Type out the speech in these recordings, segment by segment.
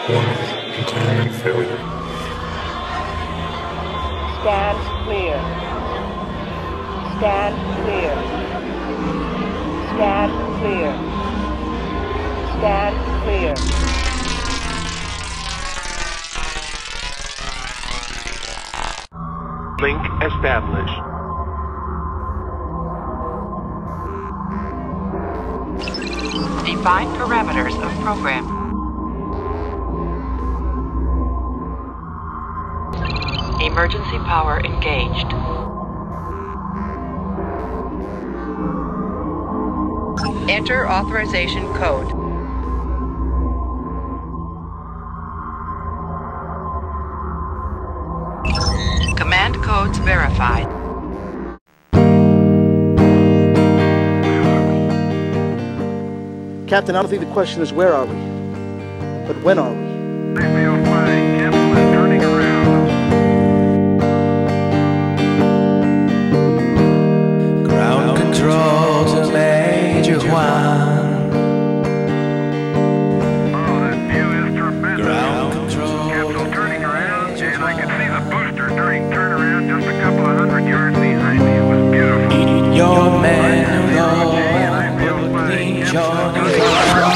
Warning, containment failure. Stand clear. Stand clear. Stand clear. Stand clear. Link established. Define parameters of program. Emergency power engaged. Enter authorization code. Command codes verified. Captain, I don't think the question is where are we, but when are we? They feel fine. Capsule is turning around. Ground control to Major Juan. Oh, that view is tremendous. Ground control. Capsule turning around, and I could see the booster during turnaround just a couple of hundred yards behind me. It was beautiful. Your man who I feel fine. Capsule is turning around.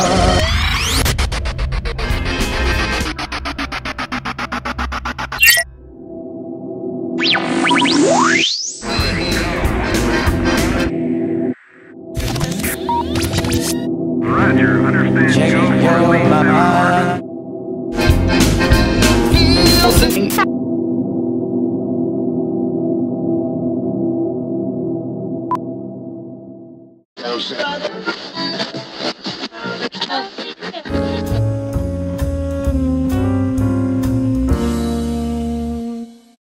Roger, understand.